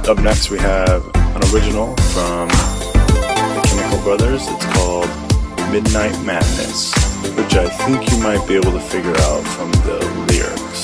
Up next we have an original from the Chemical Brothers. It's called Midnight Madness, which I think you might be able to figure out from the lyrics.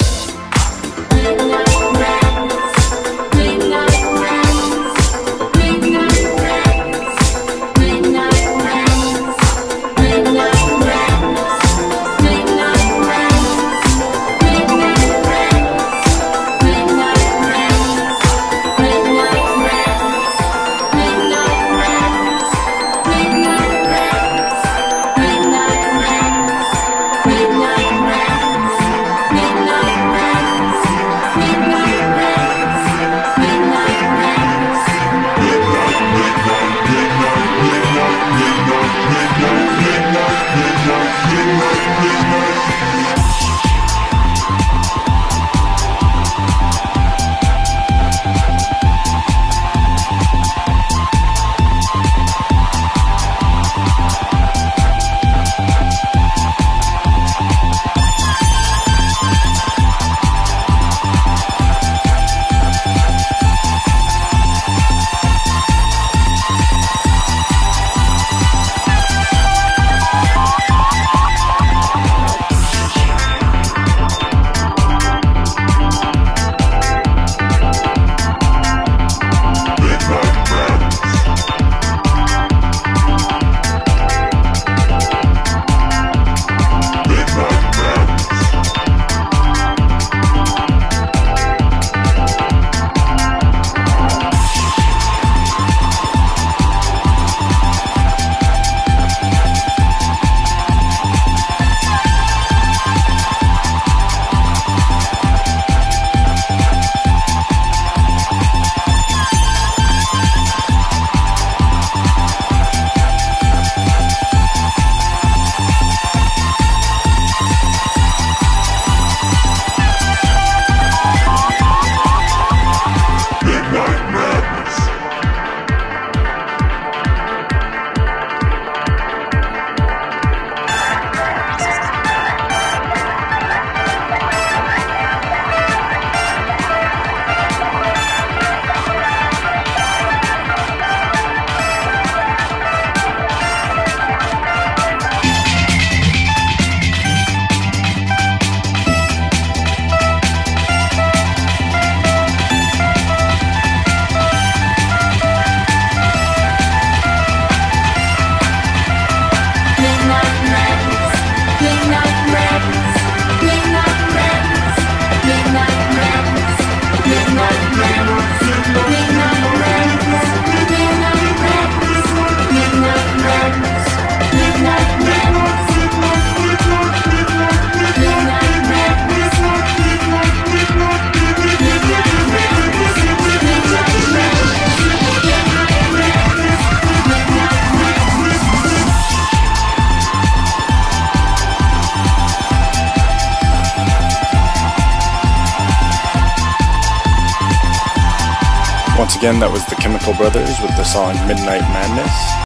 Once again, that was the Chemical Brothers with the song Midnight Madness.